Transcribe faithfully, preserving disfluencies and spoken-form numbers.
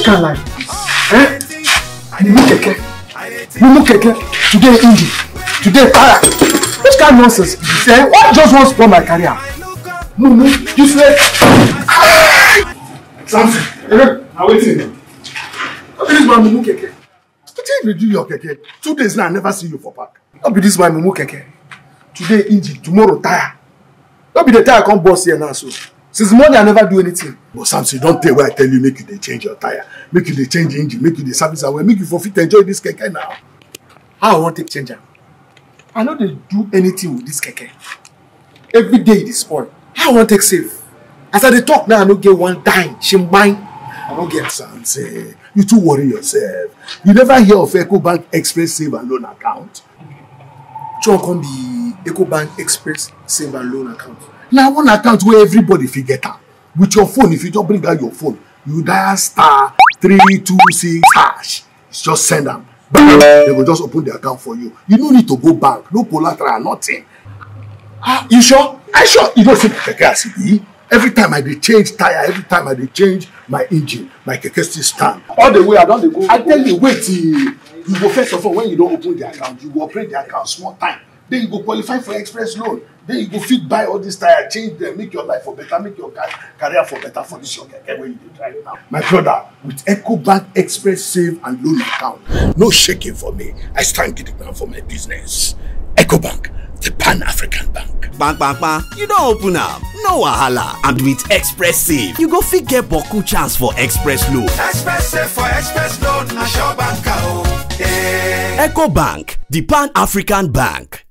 kind of life is this? Eh? Mumu keke. Mumu keke. Today engine. Today tire. Which kind of nonsense is this? Eh? What just wants to spoil my career? Mumu, useless. Something. I'm waiting. What is my Mumu keke? What did you do your keke? Two days now I never see you for park. What be this my Mumu keke? Today engine, tomorrow tire. What be the tire come boss here now so? Since morning I never do anything. But Samson, don't tell where I tell you make you they change your tire, make you they change the engine, make you the service away, make you for fit enjoy this keke now. How I want to take changer? I know they do anything with this keke. Every day it is spoil. How I want to take safe? As I dey talk now, I don't get one dime. She mine. I don't get Samson. You too worry yourself. You never hear of EcoBank Express Save and Loan account? John come be EcoBank Express Save and Loan account. Now one account where everybody fit get am. With your phone, if you just bring out your phone, you dial star three two six hash. Just send them. They will just open the account for you. You don't need to go bank, no collateral, nothing. Ah, you sure? I sure. You don't see the keke as it be. Every time I dey change tire, every time I dey change my engine, my keke still stand. All the way I don't go. I tell you, wait till you go first of all when you don't open the account, you go operate the account small time. Then you go qualify for express loan. Then you go fit buy all this tire, change them, make your life for better, make your career for better for this your keke where you dey drive now. My brother, with EcoBank Express Save and Loan account, no shaking for me. I stand gidigba for my business. EcoBank, the Pan-African Bank. Bank, bank, bank. You don't open up. No wahala. And with Express Save, you go fit get boku chance for Express Loan. Express Save for Express Loan, na sure bank. Yeah. EcoBank, the Pan-African Bank.